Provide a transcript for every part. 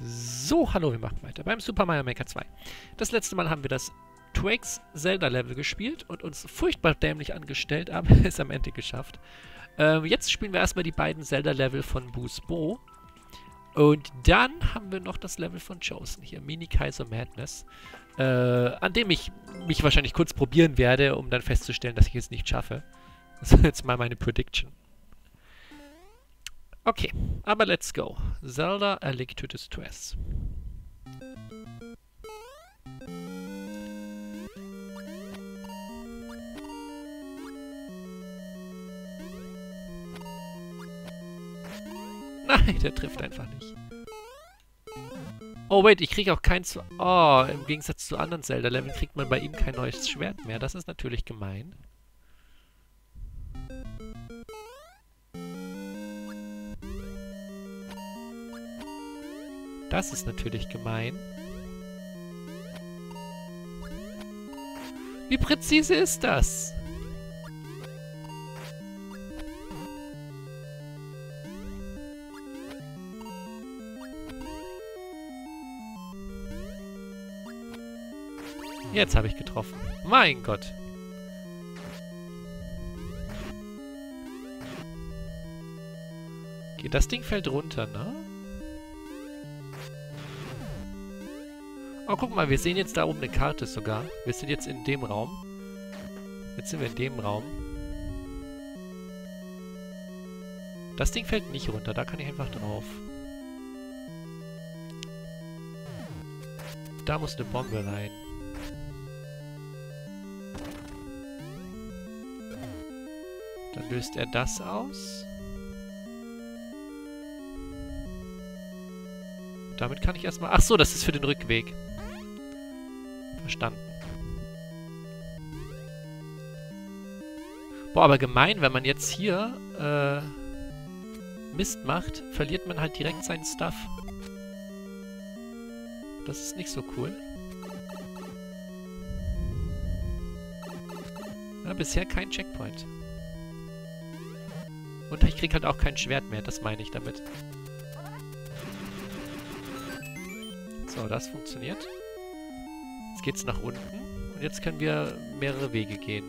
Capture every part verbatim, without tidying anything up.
So, hallo, wir machen weiter beim Super Mario Maker zwei. Das letzte Mal haben wir das Twix Zelda Level gespielt und uns furchtbar dämlich angestellt, aber es am Ende geschafft. Ähm, jetzt spielen wir erstmal die beiden Zelda Level von Boos Bo. Und dann haben wir noch das Level von Chosen hier, Mini Kaizo Madness, äh, an dem ich mich wahrscheinlich kurz probieren werde, um dann festzustellen, dass ich es nicht schaffe. Das ist jetzt mal meine Prediction. Okay, aber let's go. Zelda A Link to Distress. Nein, der trifft einfach nicht. Oh, wait, ich kriege auch keins... Oh, im Gegensatz zu anderen Zelda-Leveln kriegt man bei ihm kein neues Schwert mehr. Das ist natürlich gemein. Das ist natürlich gemein. Wie präzise ist das? Jetzt habe ich getroffen. Mein Gott. Okay, das Ding fällt runter, ne? Oh, guck mal, wir sehen jetzt da oben eine Karte sogar. Wir sind jetzt in dem Raum. Jetzt sind wir in dem Raum. Das Ding fällt nicht runter, da kann ich einfach drauf. Da muss eine Bombe rein. Dann löst er das aus. Und damit kann ich erstmal... Ach so, das ist für den Rückweg. Verstanden. Boah, aber gemein, wenn man jetzt hier äh, Mist macht, verliert man halt direkt seinen Stuff. Das ist nicht so cool. Ja, bisher kein Checkpoint. Und ich krieg halt auch kein Schwert mehr, das meine ich damit. So, das funktioniert. Jetzt geht's nach unten. Und jetzt können wir mehrere Wege gehen.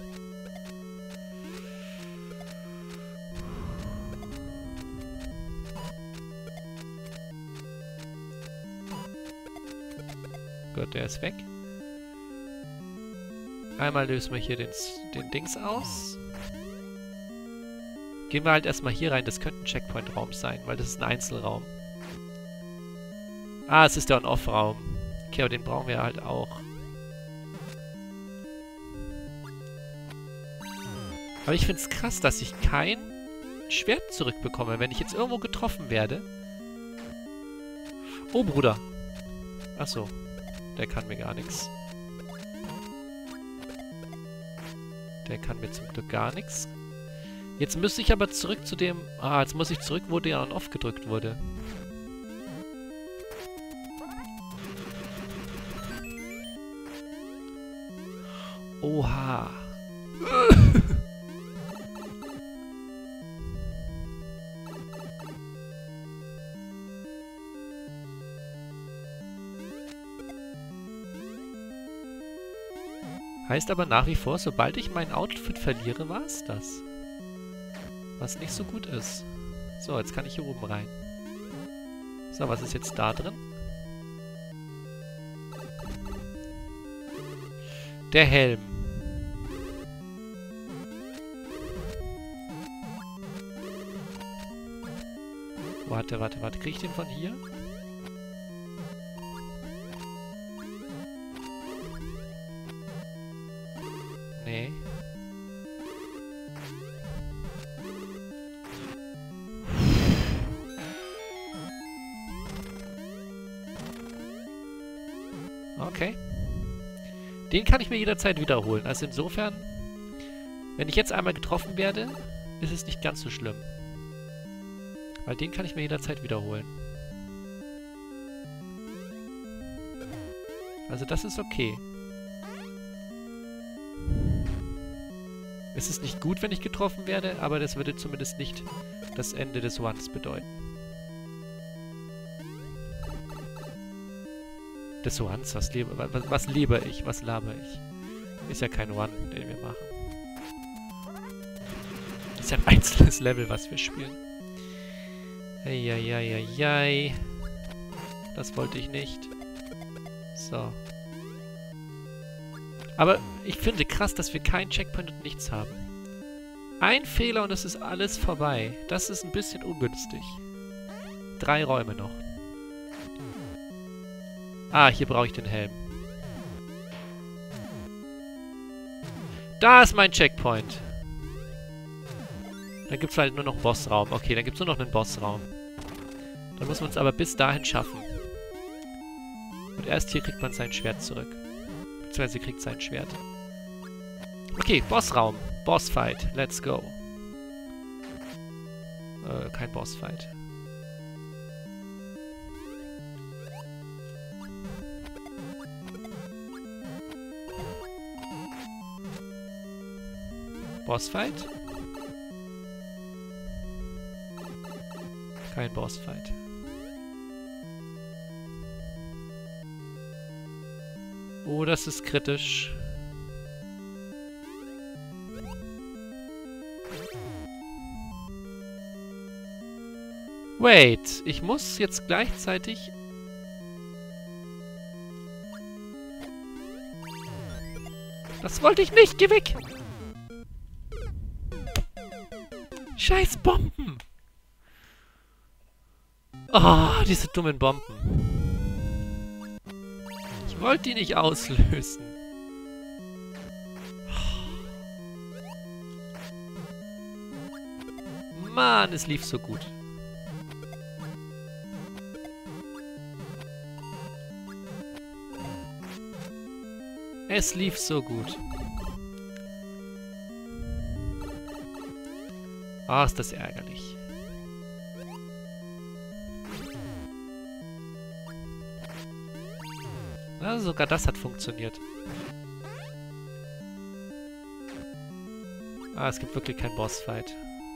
Gut, der ist weg. Einmal lösen wir hier den, den Dings aus. Gehen wir halt erstmal hier rein. Das könnte ein Checkpoint-Raum sein, weil das ist ein Einzelraum. Ah, es ist der On-Off-Raum. Okay, aber den brauchen wir halt auch. Aber ich finde es krass, dass ich kein Schwert zurückbekomme, wenn ich jetzt irgendwo getroffen werde. Oh, Bruder. Achso. Der kann mir gar nichts. Der kann mir zum Glück gar nichts. Jetzt müsste ich aber zurück zu dem... Ah, jetzt muss ich zurück, wo der On-Off gedrückt wurde. Oha. Heißt aber nach wie vor, sobald ich mein Outfit verliere, war es das. Was nicht so gut ist. So, jetzt kann ich hier oben rein. So, was ist jetzt da drin? Der Helm. Warte, warte, warte. Krieg ich den von hier? Nee. Okay. Den kann ich mir jederzeit wiederholen. Also insofern, wenn ich jetzt einmal getroffen werde, ist es nicht ganz so schlimm. Weil den kann ich mir jederzeit wiederholen. Also das ist okay. Es ist nicht gut, wenn ich getroffen werde, aber das würde zumindest nicht das Ende des Ones bedeuten. Des Ones, was lebe, was, was lebe ich, was laber ich? Ist ja kein One, den wir machen. Ist ja ein einzelnes Level, was wir spielen. Eieieiei. Das wollte ich nicht. So. Aber ich finde krass, dass wir keinen Checkpoint und nichts haben. Ein Fehler und es ist alles vorbei. Das ist ein bisschen ungünstig. Drei Räume noch. Ah, hier brauche ich den Helm. Da ist mein Checkpoint. Dann gibt es halt nur noch einen Bossraum. Okay, dann gibt es nur noch einen Bossraum. Dann muss man es aber bis dahin schaffen. Und erst hier kriegt man sein Schwert zurück. Beziehungsweise kriegt sein Schwert. Okay, Bossraum. Bossfight. Let's go. Äh, kein Bossfight. Bossfight? Kein Bossfight. Oh, das ist kritisch. Wait, ich muss jetzt gleichzeitig... Das wollte ich nicht, geh weg! Scheiß Bomben! Oh, diese dummen Bomben. Ich wollte die nicht auslösen. Mann, es lief so gut. Es lief so gut. Ah, oh, ist das ärgerlich. Na, sogar das hat funktioniert. Ah, es gibt wirklich keinen Bossfight.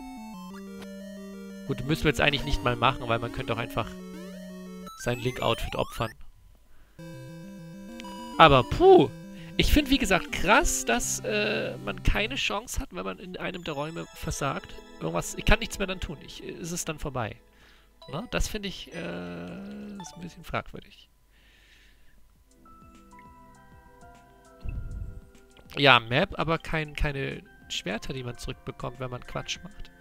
Gut, müssen wir jetzt eigentlich nicht mal machen, weil man könnte auch einfach sein Link-Outfit opfern. Aber puh! Ich finde, wie gesagt, krass, dass äh, man keine Chance hat, wenn man in einem der Räume versagt. Irgendwas, ich kann nichts mehr dann tun. Ich, ist es dann vorbei. Na, das finde ich äh, ist ein bisschen fragwürdig. Ja, Map, aber kein, keine Schwerter, die man zurückbekommt, wenn man Quatsch macht.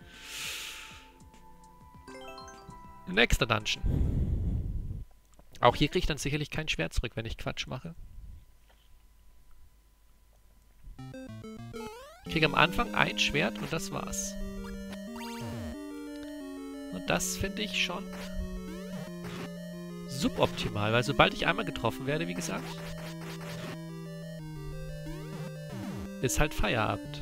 Nächster Dungeon. Auch hier kriege ich dann sicherlich kein Schwert zurück, wenn ich Quatsch mache. Ich kriege am Anfang ein Schwert und das war's. Und das finde ich schon suboptimal, weil sobald ich einmal getroffen werde, wie gesagt, ist halt Feierabend.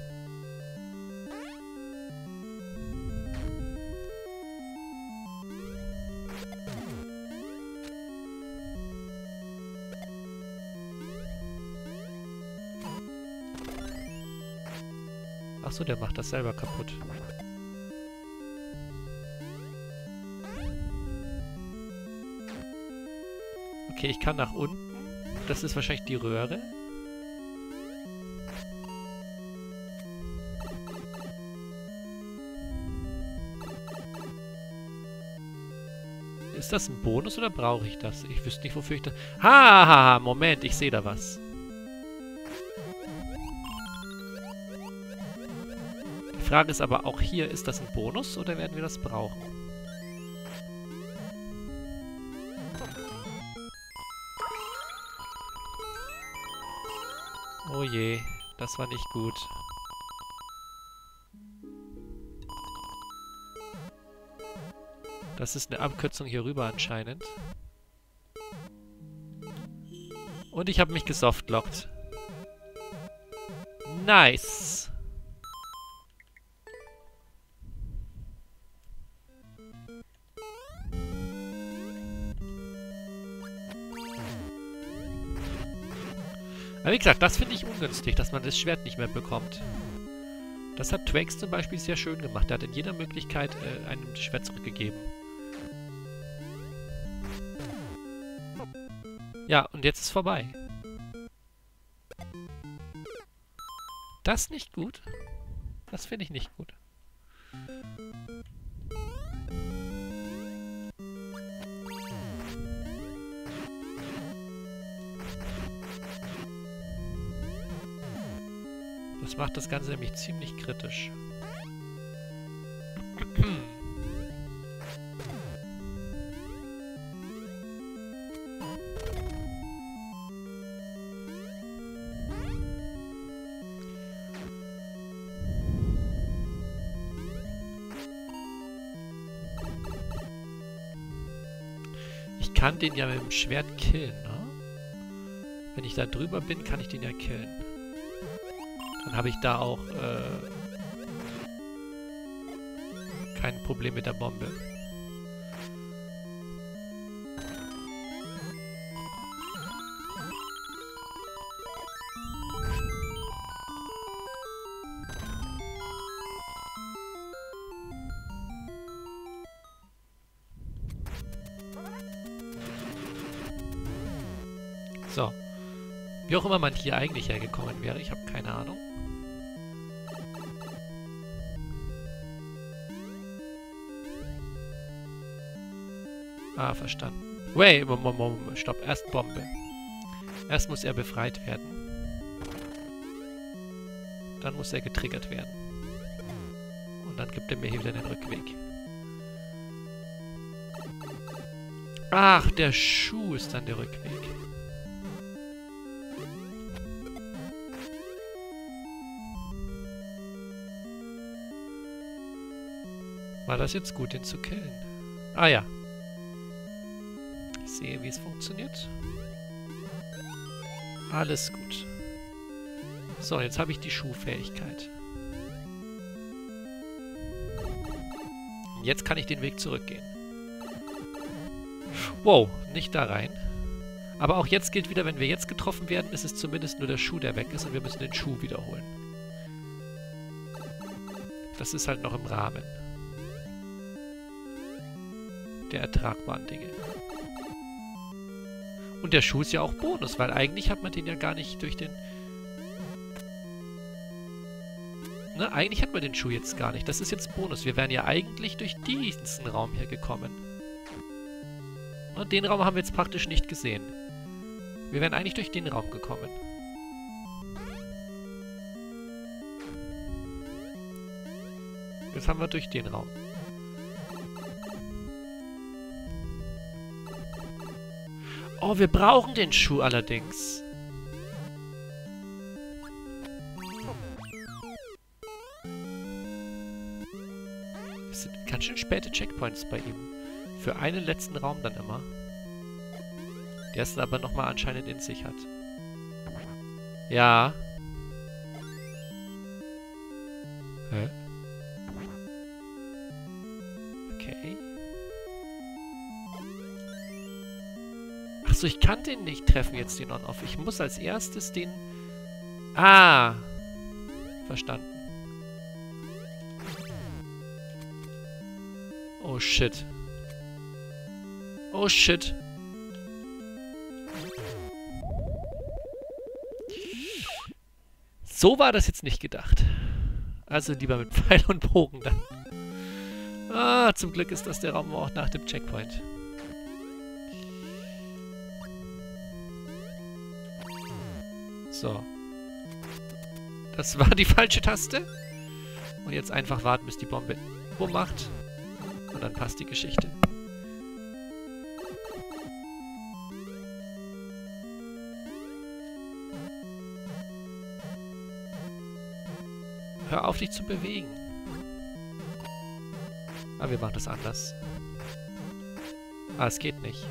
Achso, der macht das selber kaputt. Okay, ich kann nach unten. Das ist wahrscheinlich die Röhre. Ist das ein Bonus oder brauche ich das? Ich wüsste nicht, wofür ich das... Ha, ha, ha, Moment, ich sehe da was. Die Frage ist aber auch hier, ist das ein Bonus oder werden wir das brauchen? Oh je, das war nicht gut. Das ist eine Abkürzung hier rüber anscheinend. Und ich habe mich gesoftlockt. Nice! Aber wie gesagt, das finde ich ungünstig, dass man das Schwert nicht mehr bekommt. Das hat Twix zum Beispiel sehr schön gemacht. Er hat in jeder Möglichkeit äh, einem das Schwert zurückgegeben. Ja, und jetzt ist vorbei. Das nicht gut? Das finde ich nicht gut. Das macht das Ganze nämlich ziemlich kritisch. Ich kann den ja mit dem Schwert killen, ne? Wenn ich da drüber bin, kann ich den ja killen. Dann habe ich da auch äh, kein Problem mit der Bombe. So. Wie auch immer man hier eigentlich hergekommen wäre, ich habe keine Ahnung. Ah, verstanden. Wait, Moment, Moment, stopp. Erst Bombe. Erst muss er befreit werden. Dann muss er getriggert werden. Und dann gibt er mir hier wieder den Rückweg. Ach, der Schuh ist dann der Rückweg. War das jetzt gut, den zu killen? Ah ja. Ich sehe, wie es funktioniert. Alles gut. So, jetzt habe ich die Schuhfähigkeit. Jetzt kann ich den Weg zurückgehen. Wow, nicht da rein. Aber auch jetzt gilt wieder, wenn wir jetzt getroffen werden, ist es zumindest nur der Schuh, der weg ist und wir müssen den Schuh wiederholen. Das ist halt noch im Rahmen der ertragbaren Dinge. Und der Schuh ist ja auch Bonus, weil eigentlich hat man den ja gar nicht durch den... Ne, eigentlich hat man den Schuh jetzt gar nicht. Das ist jetzt Bonus. Wir wären ja eigentlich durch diesen Raum hier gekommen. Und den Raum haben wir jetzt praktisch nicht gesehen. Wir wären eigentlich durch den Raum gekommen. Jetzt haben wir durch den Raum. Oh, wir brauchen den Schuh allerdings. Es sind ganz schön späte Checkpoints bei ihm. Für einen letzten Raum dann immer. Der es aber nochmal anscheinend in sich hat. Ja. Hä? Okay. Achso, ich kann den nicht treffen jetzt, den On-Off. Ich muss als erstes den... Ah! Verstanden. Oh shit. Oh shit. So war das jetzt nicht gedacht. Also lieber mit Pfeil und Bogen dann. Ah, zum Glück ist das der Raum auch nach dem Checkpoint. So. Das war die falsche Taste. Und jetzt einfach warten, bis die Bombe Bumm macht. Und dann passt die Geschichte. Hör auf, dich zu bewegen. Ah, wir machen das anders. Ah, es geht nicht.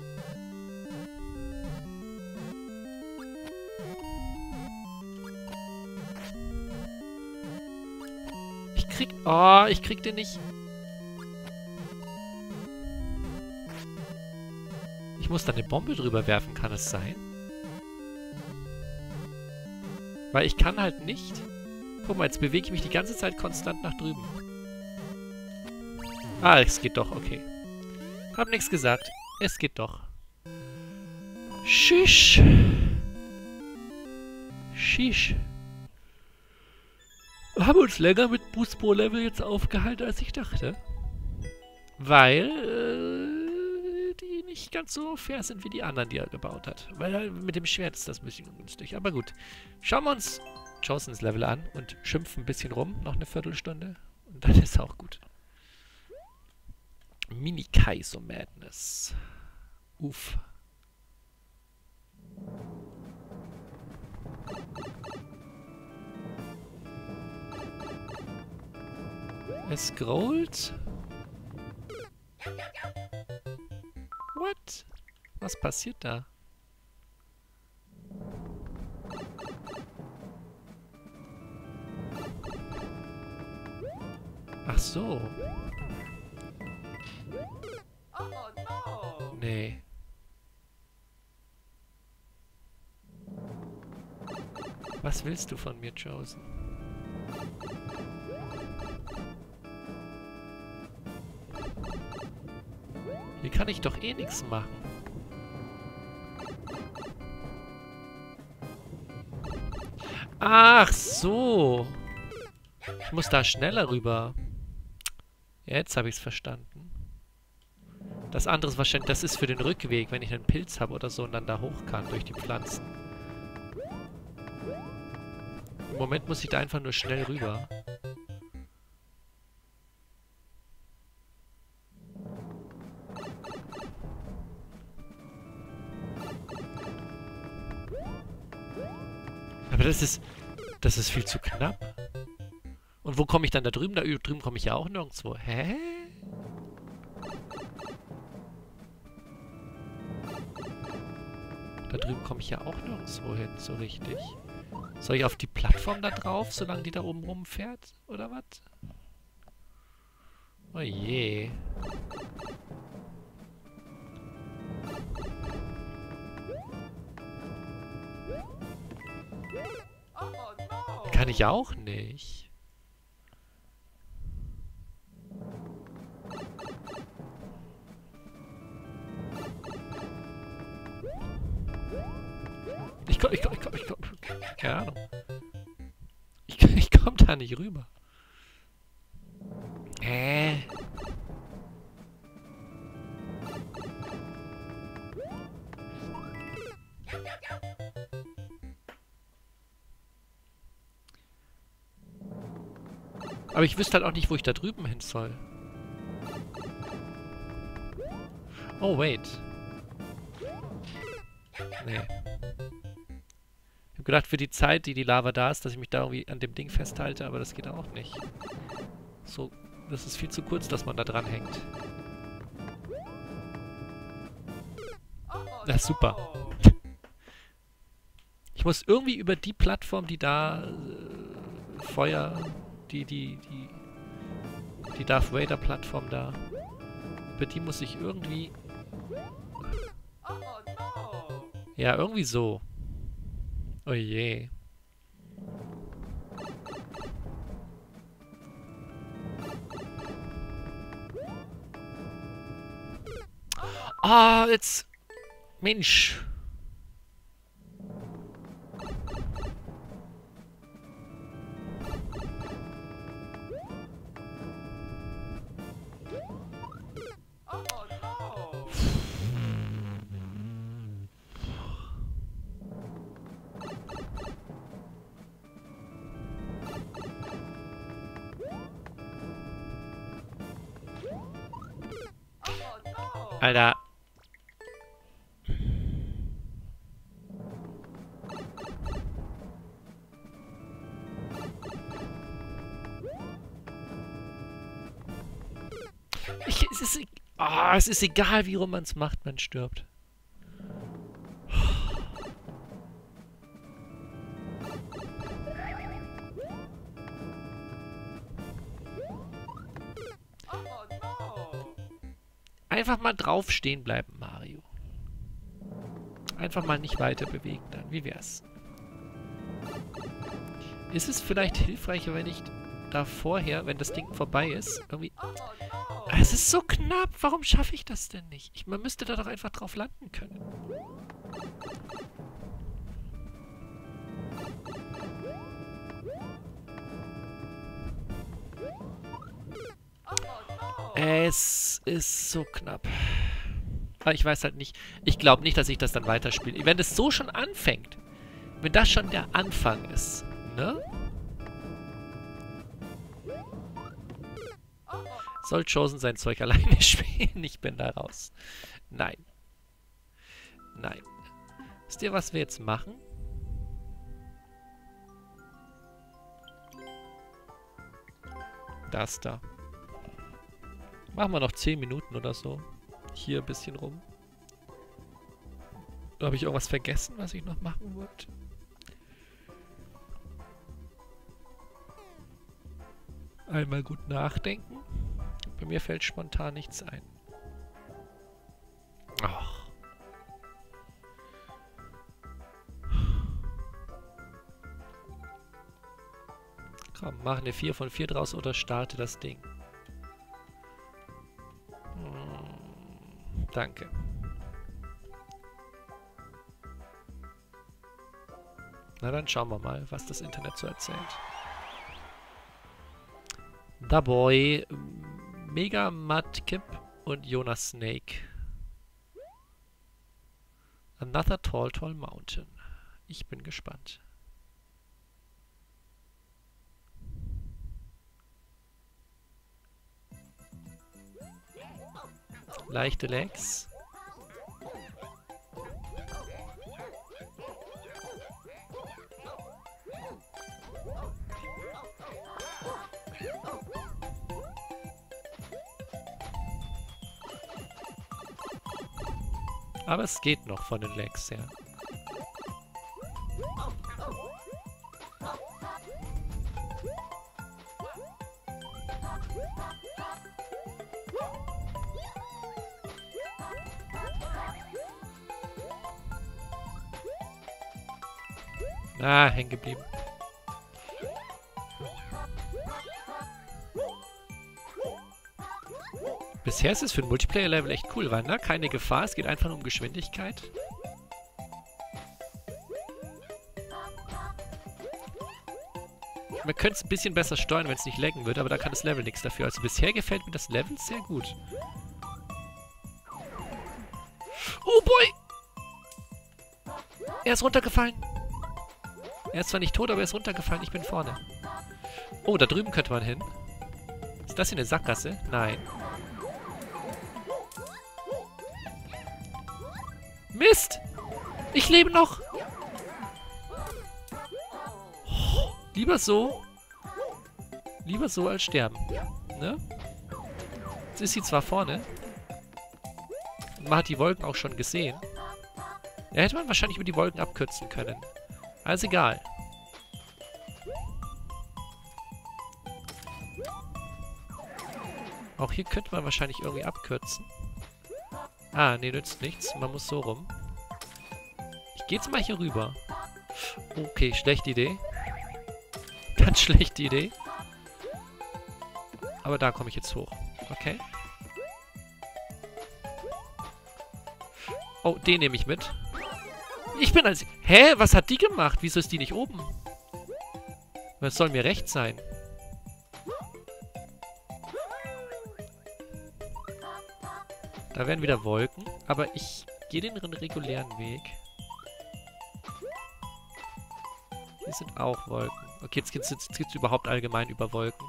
Ich krieg... Oh, ich krieg den nicht. Ich muss da eine Bombe drüber werfen, kann es sein? Weil ich kann halt nicht... Guck mal, jetzt bewege ich mich die ganze Zeit konstant nach drüben. Ah, es geht doch, okay. Hab nichts gesagt. Es geht doch. Shish. Shish. Haben uns länger mit Boost Pro Level jetzt aufgehalten, als ich dachte. Weil äh, die nicht ganz so fair sind wie die anderen, die er gebaut hat. Weil mit dem Schwert ist das ein bisschen ungünstig. Aber gut. Schauen wir uns Josens Level an und schimpfen ein bisschen rum. Noch eine Viertelstunde. Und dann ist auch gut. Mini Kaizo Madness. Uff. Es scrollt. What? Was passiert da? Ach so. Nee. Was willst du von mir, Josen? Hier kann ich doch eh nichts machen. Ach so. Ich muss da schneller rüber. Jetzt habe ich es verstanden. Das andere ist wahrscheinlich, das ist für den Rückweg, wenn ich einen Pilz habe oder so und dann da hoch kann durch die Pflanzen. Im Moment muss ich da einfach nur schnell rüber. Aber das ist, das ist viel zu knapp. Und wo komme ich dann da drüben? Da drüben komme ich ja auch nirgendwo. Hä? Da drüben komme ich ja auch nirgendwo hin, so richtig. Soll ich auf die Plattform da drauf, solange die da oben rumfährt? Oder was? Oh je. Kann ich auch nicht. Ich komm, ich komm, ich komm, ich komm. Keine Ahnung. Ich, ich komm da nicht rüber. Äh. Aber ich wüsste halt auch nicht, wo ich da drüben hin soll. Oh, wait. Nee. Ich hab gedacht, für die Zeit, die die Lava da ist, dass ich mich da irgendwie an dem Ding festhalte, aber das geht auch nicht. So, das ist viel zu kurz, dass man da dran hängt. Na, super. Ich muss irgendwie über die Plattform, die da äh, Feuer... Die, die, die, die Darth Vader Plattform da. Über die muss ich irgendwie... Ja, irgendwie so. Oh je. Ah, jetzt... Mensch. Alter. Ich, es, ist, oh, es ist egal, wie rum man es macht, man stirbt. Einfach mal drauf stehen bleiben, Mario. Einfach mal nicht weiter bewegen dann. Wie wär's? Ist es vielleicht hilfreicher, wenn ich da vorher, wenn das Ding vorbei ist, irgendwie... Es ist so knapp. Warum schaffe ich das denn nicht? Ich, man müsste da doch einfach drauf landen können. Es ist so knapp. Aber ich weiß halt nicht. Ich glaube nicht, dass ich das dann weiterspiele. Wenn das so schon anfängt. Wenn das schon der Anfang ist. Ne? Soll Chosen sein Zeug alleine spielen? Ich bin da raus. Nein. Nein. Wisst ihr, was wir jetzt machen? Das da. Machen wir noch zehn Minuten oder so. Hier ein bisschen rum. Habe ich irgendwas vergessen, was ich noch machen wollte? Einmal gut nachdenken. Bei mir fällt spontan nichts ein. Ach. Komm, mach eine vier von vier draus oder starte das Ding. Hm, danke. Na dann schauen wir mal, was das Internet so erzählt. Da Boy, Mega Mudkip und Jonas Snake. Another Tall Tall Mountain. Ich bin gespannt. Leichte Legs. Aber es geht noch von den Legs her. Ah, hängen geblieben. Bisher ist es für ein Multiplayer-Level echt cool, weil, ne? Keine Gefahr, es geht einfach nur um Geschwindigkeit. Man könnte es ein bisschen besser steuern, wenn es nicht laggen würde, aber da kann das Level nichts dafür. Also bisher gefällt mir das Level sehr gut. Oh boy! Er ist runtergefallen. Er ist zwar nicht tot, aber er ist runtergefallen. Ich bin vorne. Oh, da drüben könnte man hin. Ist das hier eine Sackgasse? Nein. Mist! Ich lebe noch! Oh, lieber so. Lieber so als sterben. Ne? Jetzt ist sie zwar vorne. Und man hat die Wolken auch schon gesehen. Ja, hätte man wahrscheinlich über die Wolken abkürzen können. Also egal. Auch hier könnte man wahrscheinlich irgendwie abkürzen. Ah, nee, nützt nichts. Man muss so rum. Ich gehe jetzt mal hier rüber. Okay, schlechte Idee. Ganz schlechte Idee. Aber da komme ich jetzt hoch. Okay. Oh, den nehme ich mit. Ich bin als... Hä? Was hat die gemacht? Wieso ist die nicht oben? Das soll mir recht sein. Da werden wieder Wolken. Aber ich gehe den regulären Weg. Hier sind auch Wolken. Okay, jetzt geht es überhaupt allgemein über Wolken.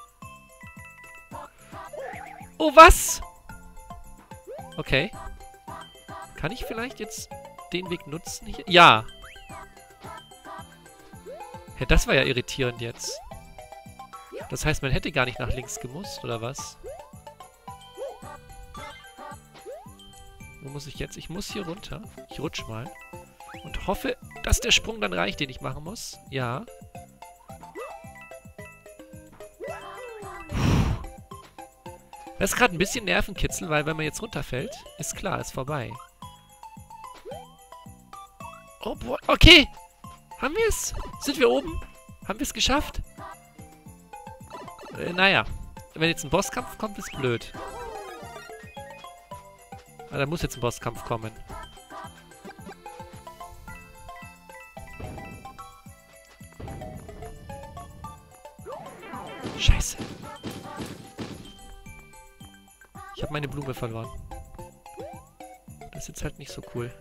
Oh, was? Okay. Kann ich vielleicht jetzt den Weg nutzen? Hier? Ja. Hä, das war ja irritierend jetzt. Das heißt, man hätte gar nicht nach links gemusst, oder was? Wo muss ich jetzt? Ich muss hier runter. Ich rutsch mal. Und hoffe, dass der Sprung dann reicht, den ich machen muss. Ja. Das ist gerade ein bisschen Nervenkitzel, weil wenn man jetzt runterfällt, ist klar, ist vorbei. Oh boy, okay. Haben wir es? Sind wir oben? Haben wir es geschafft? Äh, naja. Wenn jetzt ein Bosskampf kommt, ist blöd. Ah, da muss jetzt ein Bosskampf kommen. habe meine Blume verloren. Das ist jetzt halt nicht so cool.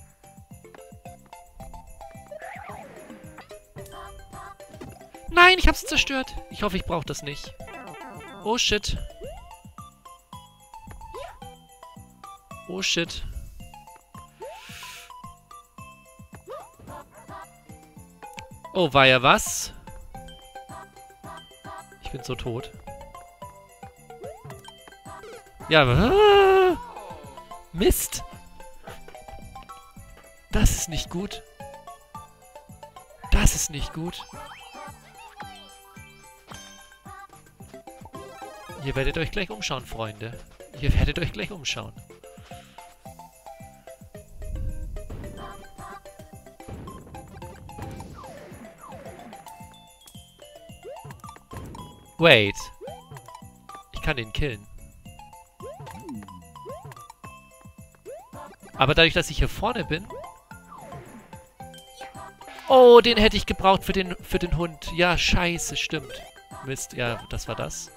Nein, ich habe sie zerstört. Ich hoffe, ich brauche das nicht. Oh, shit. Oh, shit. Oh, war ja was? Ich bin so tot. Ja, ah, Mist. Das ist nicht gut. Das ist nicht gut. Ihr werdet euch gleich umschauen, Freunde. Ihr werdet euch gleich umschauen. Wait. Ich kann den killen. Aber dadurch, dass ich hier vorne bin... Oh, den hätte ich gebraucht für den, für den Hund. Ja, scheiße, stimmt. Mist, ja, das war das.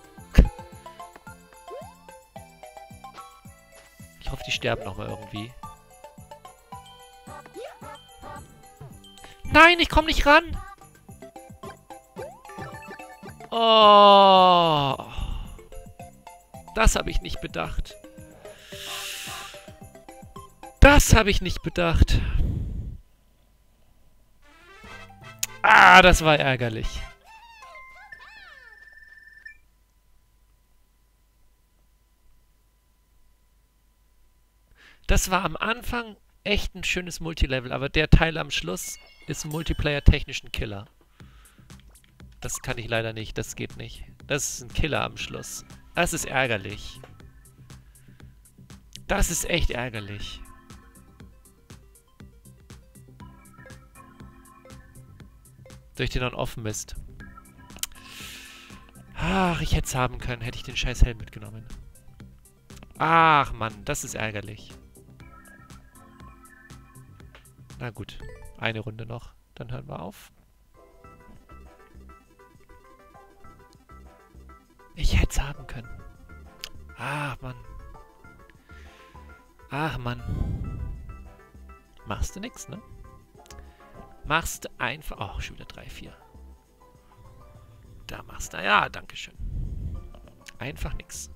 Ich hoffe, die sterben nochmal irgendwie. Nein, ich komme nicht ran! Oh! Das habe ich nicht bedacht. Das habe ich nicht bedacht. Ah, das war ärgerlich. Das war am Anfang echt ein schönes Multilevel, aber der Teil am Schluss ist multiplayer-technisch ein Killer. Das kann ich leider nicht, das geht nicht. Das ist ein Killer am Schluss. Das ist ärgerlich. Das ist echt ärgerlich. Durch den On-Off Mist. Ach, ich hätte es haben können, hätte ich den scheiß Helm mitgenommen. Ach, Mann, das ist ärgerlich. Na gut, eine Runde noch, dann hören wir auf. Ich hätte es haben können. Ach, Mann. Ach, Mann. Machst du nix, ne? Machst du einfach... Oh, schon wieder drei, vier. Da machst du... Ja, dankeschön. Einfach nix.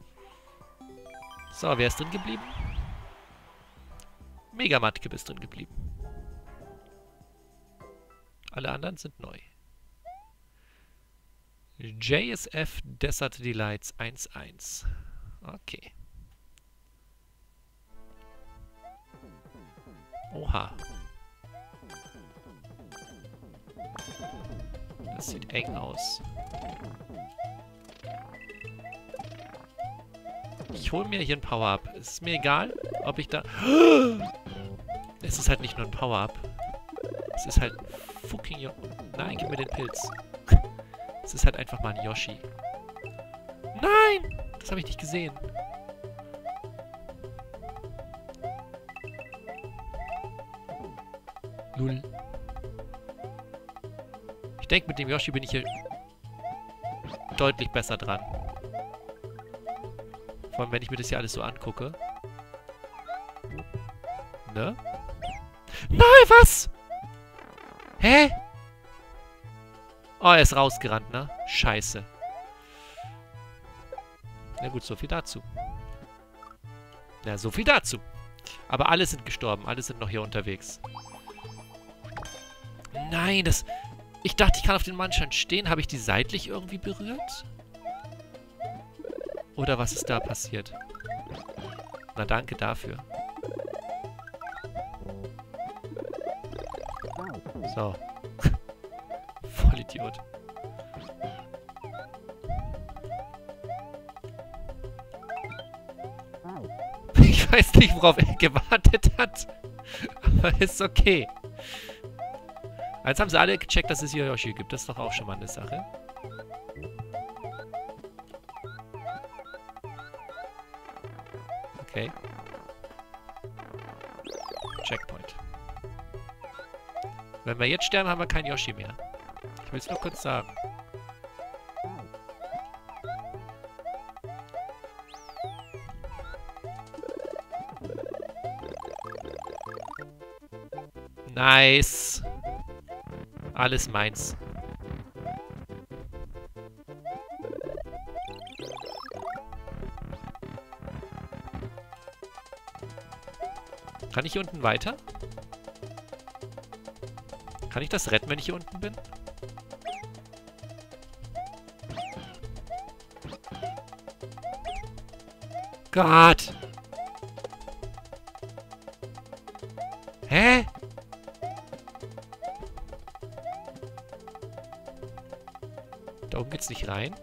So, wer ist drin geblieben? Megamatke ist drin geblieben. Alle anderen sind neu. J S F Desert Delights eins eins. Okay. Oha. Das sieht eng aus. Ich hole mir hier ein Power-Up. Es ist mir egal, ob ich da... Es ist halt nicht nur ein Power-Up. Es ist halt ein fucking... Jo Nein, gib mir den Pilz. Es ist halt einfach mal ein Yoshi. Nein! Das habe ich nicht gesehen. Null. Ich denke, mit dem Yoshi bin ich hier deutlich besser dran. Vor allem, wenn ich mir das hier alles so angucke. Ne? Nein, was? Hä? Oh, er ist rausgerannt, ne? Scheiße. Na gut, so viel dazu. Ja, so viel dazu. Aber alle sind gestorben. Alle sind noch hier unterwegs. Nein, das... Ich dachte, ich kann auf den Mannstein stehen. Habe ich die seitlich irgendwie berührt? Oder was ist da passiert? Na, danke dafür. So. Vollidiot. Ich weiß nicht, worauf er gewartet hat. Aber ist okay. Jetzt haben sie alle gecheckt, dass es hier Yoshi gibt. Das ist doch auch schon mal eine Sache. Okay. Checkpoint. Wenn wir jetzt sterben, haben wir kein Yoshi mehr. Ich will es nur kurz sagen. Nice. Alles meins. Kann ich hier unten weiter? Kann ich das retten, wenn ich hier unten bin? Gott! Hä? Da oben geht's nicht rein?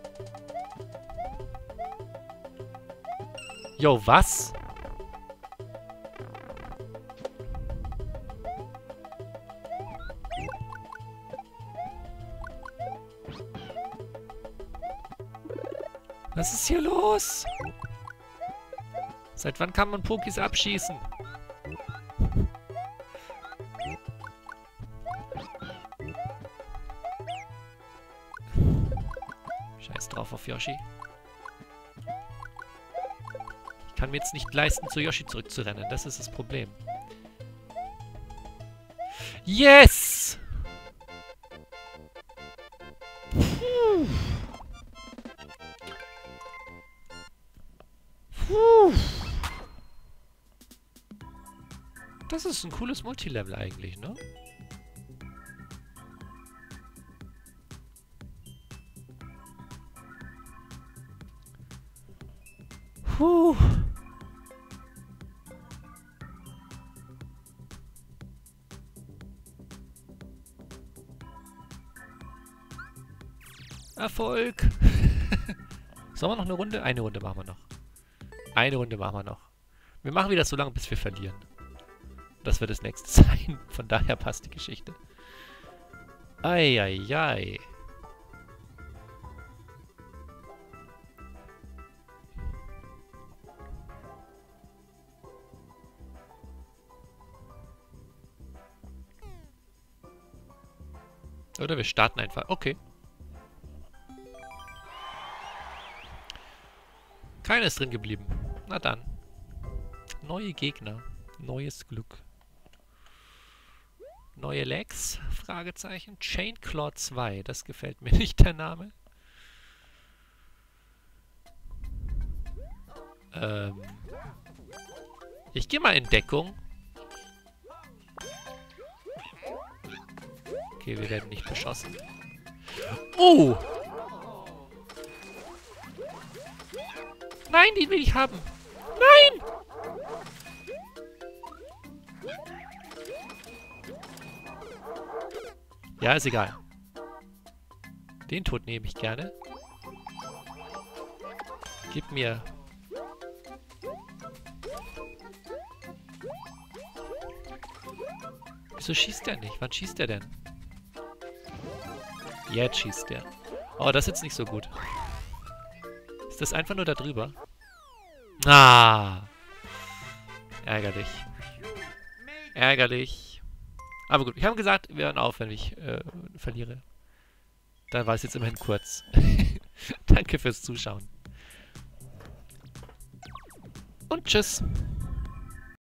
Jo, was? Was ist hier los? Seit wann kann man Pokis abschießen? Scheiß drauf auf Yoshi. Ich kann mir jetzt nicht leisten, zu Yoshi zurückzurennen. Das ist das Problem. Yes! Puh. Puh. Das ist ein cooles Multilevel eigentlich, ne? Puh. Erfolg. Sollen wir noch eine Runde? Eine Runde machen wir noch. Eine Runde machen wir noch. Wir machen wieder so lange, bis wir verlieren. Das wird das nächste sein. Von daher passt die Geschichte. Eieiei. Oder wir starten einfach. Okay. Keiner ist drin geblieben. Na dann. Neue Gegner. Neues Glück. Neue Legs? Fragezeichen. Chainclaw zwei. Das gefällt mir nicht, der Name. Ähm. Ich gehe mal in Deckung. Okay, wir werden nicht beschossen. Oh! Nein, den will ich haben. Nein! Ja, ist egal. Den Tod nehme ich gerne. Gib mir... Wieso schießt der nicht? Wann schießt der denn? Jetzt schießt der. Oh, das ist jetzt nicht so gut. Ist das einfach nur da drüber? Ah! Ärgerlich. Ärgerlich. Aber gut, wir haben gesagt, wir hören auf, wenn ich äh, verliere. Dann war es jetzt immerhin kurz. Danke fürs Zuschauen. Und tschüss.